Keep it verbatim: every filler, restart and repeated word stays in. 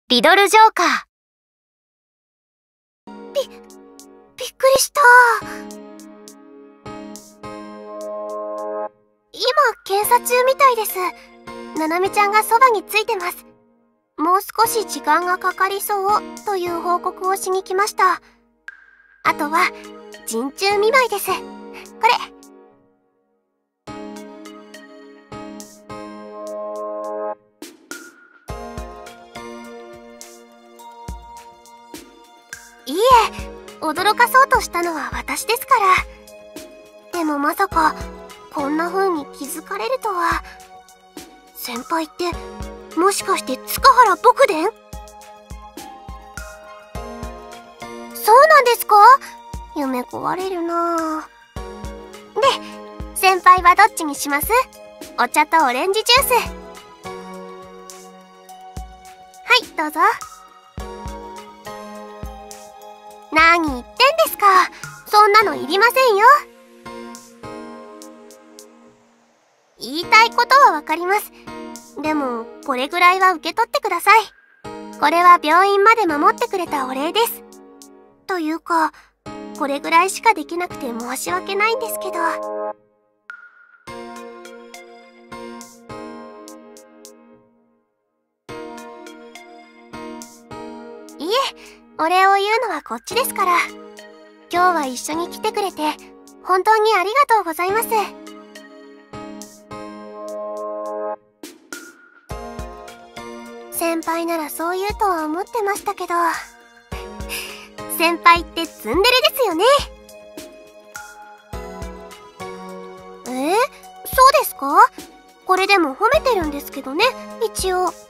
リドルジョーカー。 び、びっくりした。今、検査中みたいです。ななみちゃんがそばについてます。もう少し時間がかかりそうという報告をしに来ました。あとは、陣中見舞いです。これ。いいえ、驚かそうとしたのは私ですから。でもまさか、こんな風に気づかれるとは。先輩って、もしかして塚原卜伝？そうなんですか？夢壊れるなぁ。で、先輩はどっちにします？お茶とオレンジジュース。はい、どうぞ。何言ってんですか。そんなのいりませんよ。言いたいことはわかります。でも、これぐらいは受け取ってください。これは病院まで守ってくれたお礼です。というか、これぐらいしかできなくて申し訳ないんですけど。いえ、お礼を言うのはこっちですから。今日は一緒に来てくれて、本当にありがとうございます。先輩ならそう言うとは思ってましたけど、先輩ってツンデレですよね。えー、そうですか？これでも褒めてるんですけどね、一応。